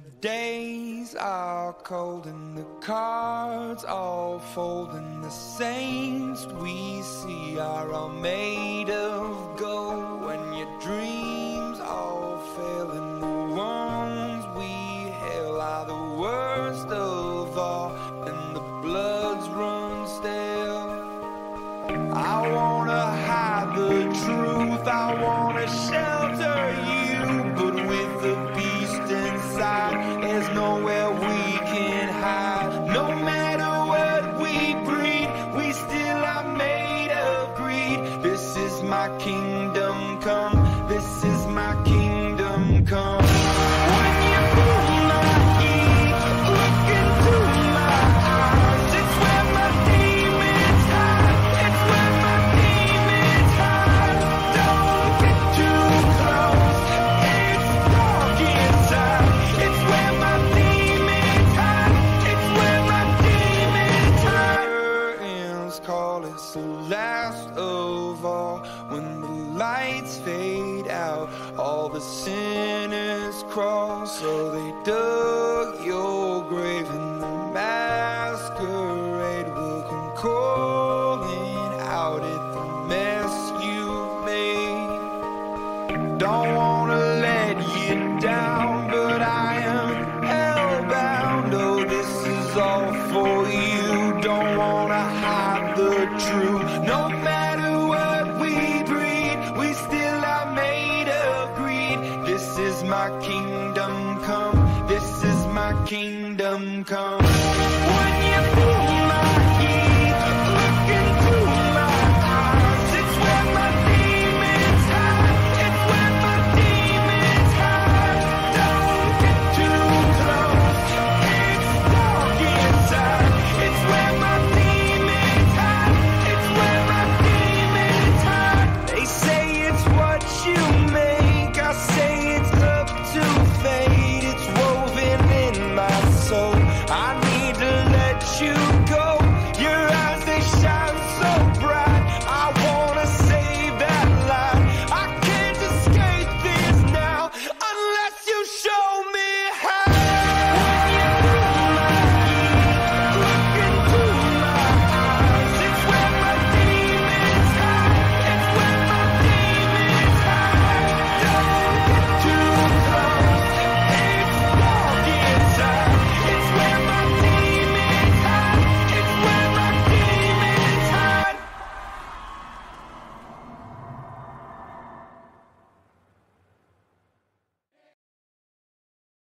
days are cold and the cards all fold, and the saints we see are all made of gold. When your dreams all fail and the ones we hail are the worst of all, and the bloods run stale. I wanna hide the truth, I wanna shelter you, but with the beast inside, there's nowhere we can hide. No matter what we breed, we still are made of greed. This is my kingdom come, this is my kingdom come. When you feel my heat, look into my eyes, it's where my demons hide, it's where my demons hide. Don't get too close, it's dark inside, it's where my demons hide, it's where my demons hide. Curtains call, it's the last of all. When the lights fade out, all the sinners crawl. So they dug your grave, and the masquerade will come calling out at the mess you made. Don't wanna let you down, but I am hellbound. Oh, this is all for you. Don't wanna hide the truth. No matter what we breed, we still are made of greed. This is my kingdom come, this is my kingdom come.